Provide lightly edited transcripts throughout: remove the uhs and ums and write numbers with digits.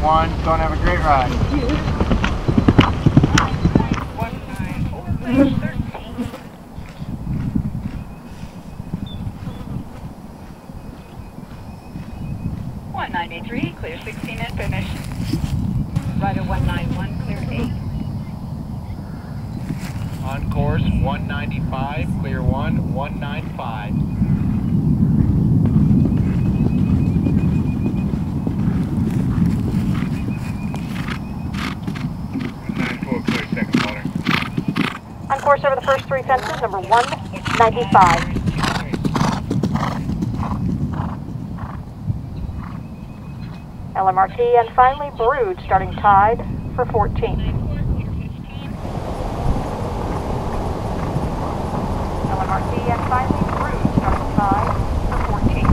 1, go and have a great ride. Clear 16 and finish. Rider 191, clear 8. On course 195, clear 1, 195. 194, clear second water. On course over the first 3 fences, number 195. Marquis and finally Brewed starting tied for 14. Marquis and finally Brewed starting tied for 14.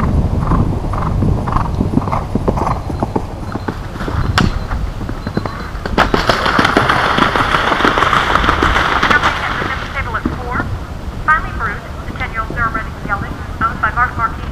Jumping at the fifth table at 4. Finally Brewed, Centennial Thoroughbred Gelding, owned by Marquis.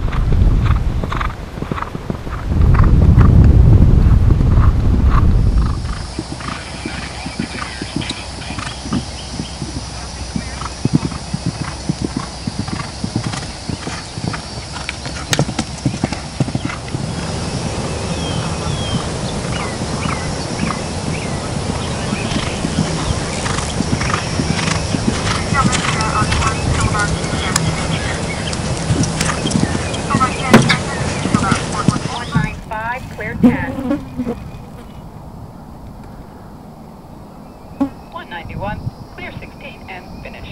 Clear 10. 191, clear 16 and finish.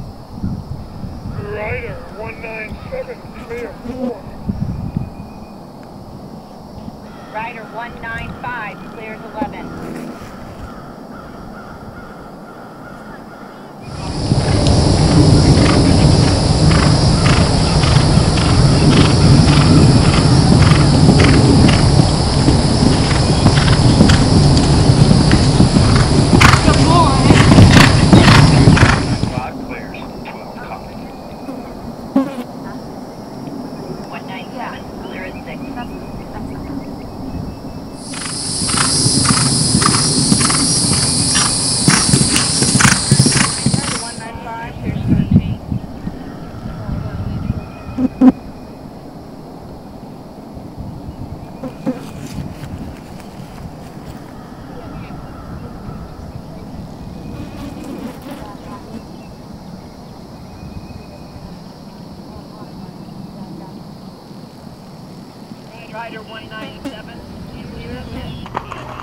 Rider 197, clear 4. Rider 195, clears 11. Rider 197,